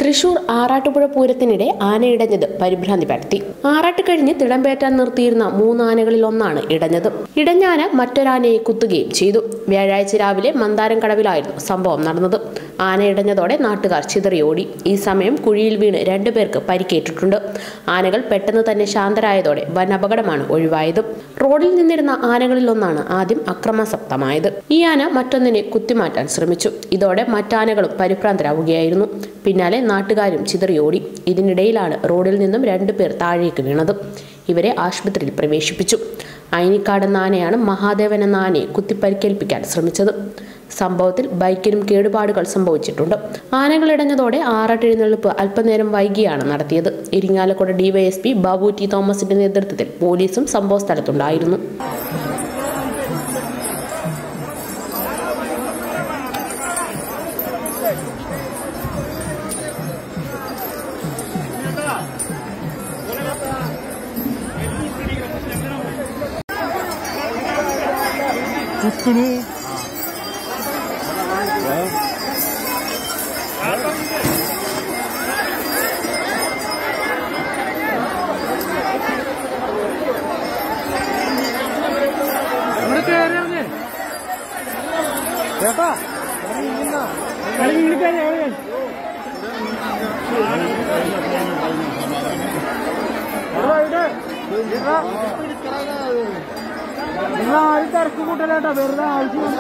തൃശൂർ ആറാട്ടുപുഴ പൂരത്തിനിടെ ആനയിടഞ്ഞത് പരിഭ്രാന്തി പരത്തി. ആറാട്ട് കഴിഞ്ഞ് തിടമ്പേറ്റാൻ നിർത്തിയിരുന്ന 3 ആനകളിൽ ഒന്നാണ് ഇടഞ്ഞത്. ഇടഞ്ഞാന മറ്റൊരാനയെ കുത്തുകയും ചെയ്തു. വ്യാഴാഴ്ച രാവിലെ മന്ദാരം കടവിലായിരുന്നു സംഭവം നടന്നത്. ആന ഇടഞ്ഞതോടെ നാട്ടുകാർ ചിതറിയോടി. ഈ സമയം കുഴിയിൽ വീണ് 2 പേർക്ക് പരിക്കേറ്റിട്ടുണ്ട്. ആനകൾ പെട്ടെന്ന് തന്നെ ശാന്തരായതോടെ വൻ അപകടമാണ് ഒഴിവായത്. റോഡിൽ നിന്നിരുന്ന ആനകളിൽ ഒന്നാണ് ആദ്യം അക്രമാസക്തമായത്. ഈ ആന മറ്റൊന്നിനെ കുത്തിമാറ്റാൻ ശ്രമിച്ചു. ഇതോടെ മറ്റാനകളും പരിഭ്രാന്തരാവുകയായിരുന്നു. പിന്നാലെ നാട്ടുകാരും ചിതറിയോടി. ഇതിനിടയിലാണ് റോഡിൽ നിന്നും 2 പേർ താഴേക്ക് വീണത്. ഇവരെ ആശുപത്രിയിൽ പ്രവേശിപ്പിച്ചു. അയിനിക്കാട് എന്ന ആനയാണ് മഹാദേവൻ എന്ന ആനയെ കുത്തിപ്പരിക്കേൽപ്പിക്കാൻ ശ്രമിച്ചത്. സംഭവത്തിൽ ബൈക്കിനും കേടുപാടുകൾ സംഭവിച്ചിട്ടുണ്ട്. ആനകളിടഞ്ഞതോടെ ആറാട്ട് എഴുന്നള്ളിപ്പ് അല്പനേരം വൈകിയാണ് നടത്തിയത്. ഇരിങ്ങാലക്കുട ഡിവൈഎസ്പി ബാബു ടി തോമസിന്റെ നേതൃത്വത്തിൽ പോലീസും സംഭവ സ്ഥലത്തുണ്ടായിരുന്നു. തിരക്ക് കൂട്ടലാട്ടോ വെറുതെ ആവശ്യം